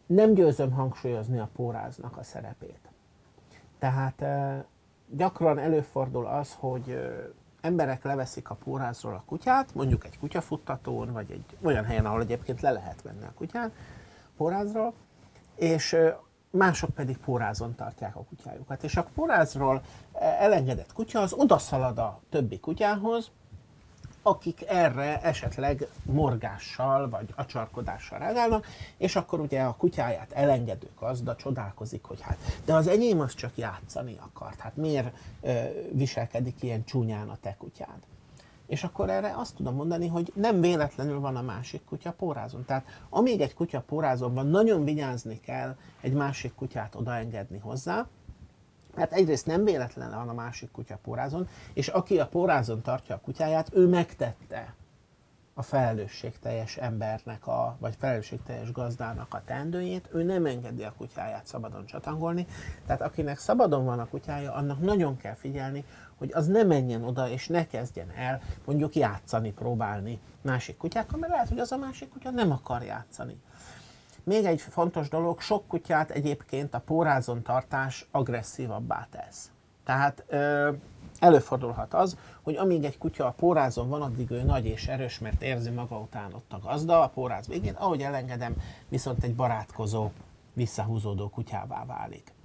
Nem győzöm hangsúlyozni a póráznak a szerepét. Tehát gyakran előfordul az, hogy emberek leveszik a pórázról a kutyát, mondjuk egy kutyafuttatón, vagy egy olyan helyen, ahol egyébként le lehet venni a kutyát pórázról, és mások pedig pórázon tartják a kutyájukat. És a pórázról elengedett kutya az odaszalad a többi kutyához, akik erre esetleg morgással vagy acsarkodással reagálnak, és akkor ugye a kutyáját elengedő gazda csodálkozik, hogy hát, de az enyém az csak játszani akart, hát miért viselkedik ilyen csúnyán a te kutyád? És akkor erre azt tudom mondani, hogy nem véletlenül van a másik kutya pórázon. Tehát amíg egy kutya pórázon van, nagyon vigyázni kell egy másik kutyát odaengedni hozzá, mert egyrészt nem véletlenül van a másik kutya pórázon, és aki a pórázon tartja a kutyáját, ő megtette a felelősségteljes embernek, vagy felelősségteljes gazdának a teendőjét, ő nem engedi a kutyáját szabadon csatangolni. Tehát akinek szabadon van a kutyája, annak nagyon kell figyelni, hogy az ne menjen oda, és ne kezdjen el mondjuk játszani, próbálni másik kutyákkal, mert lehet, hogy az a másik kutya nem akar játszani. Még egy fontos dolog, sok kutyát egyébként a pórázon tartás agresszívabbá tesz. Tehát előfordulhat az, hogy amíg egy kutya a pórázon van, addig ő nagy és erős, mert érzi maga után ott a gazda a póráz végén, ahogy elengedem, viszont egy barátkozó, visszahúzódó kutyává válik.